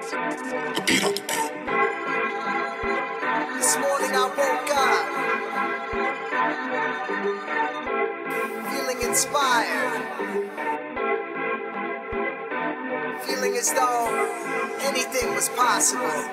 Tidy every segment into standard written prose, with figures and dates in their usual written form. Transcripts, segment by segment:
The beat on the beat. This morning I woke up feeling inspired, feeling as though anything was possible.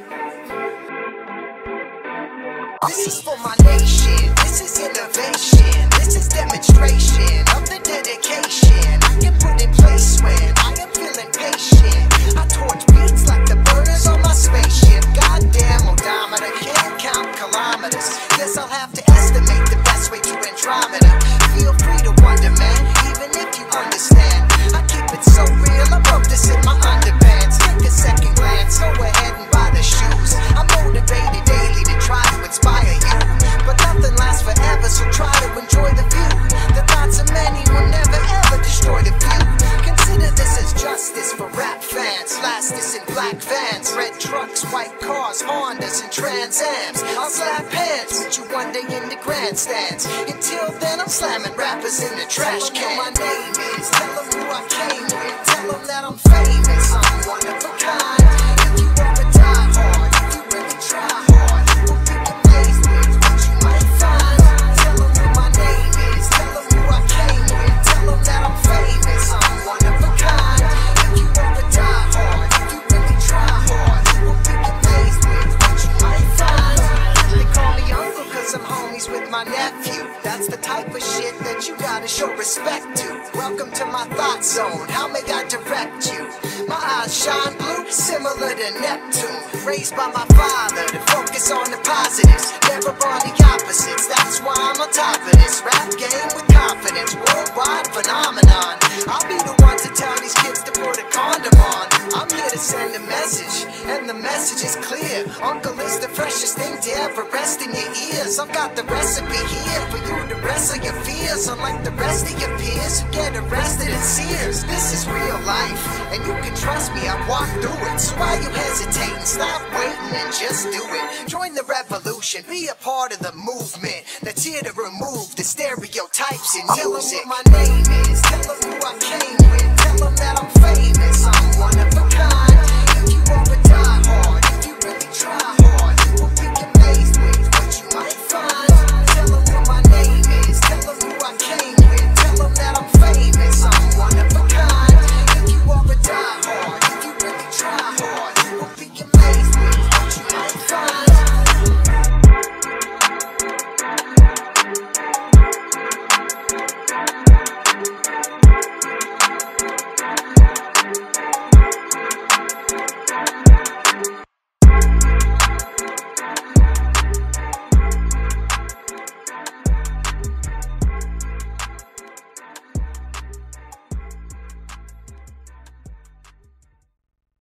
This is for my nation, this is innovation, this is demonstration of the dedication I can put in place when I am feeling patient. I torch beats like the burners on my spaceship. Goddamn odometer, can't count kilometers. Guess I'll have to estimate the best way to Andromeda. Feel free to wonder, man, even if you understand. I keep it so real, I wrote this in my underpants. Take a second glance, go ahead and buy the shoes. I'm motivated daily to try to inspire you, but nothing lasts forever, so try to enjoy the view. The thoughts of many will never ever destroy the view. Consider this as justice for rap fans. Last this in black vans, red trucks, white cars, Hondas and Trans Ams. I'll slap hands with you one day in the grandstands. Until then I'm slamming rappers in the trash can. Tell them what my name is, tell them who I came with, tell them that I'm famous, I'm one of a kind. If you ever die hard, if you really try hard, we'll be amazed with what you might find. Tell them what my name is, tell them who I came with, tell them that I'm famous, I'm one of a kind. If you ever die hard, if you really try hard, we'll be amazed with what you might find. They call me Unkle cause I'm homies with my nephew. That's the type of shit that you gotta show respect to. Welcome to my thought zone, how may I direct you? My eyes shine blue, similar to Neptune. Raised by my father to focus on the positives, never on the opposites. That's why I'm on top of this rap game with confidence. Worldwide phenomenon. I'll be the one to tell these kids to put a condom on. I'm here to send a message, and the message is clear. Unkle is the freshest thing to ever rest in your ears. I've got the recipe here for you to wrestle your fears. Unlike the rest of your peers who get arrested in Sears. This is real life, and you can trust me, I've walked through it. So why you hesitating? Stop waiting and just do it. Join the revolution, be a part of the movement that's here to remove the stereotypes in music. Tell them what my name is, tell them who I came with, tell them that I'm famous, I'm one of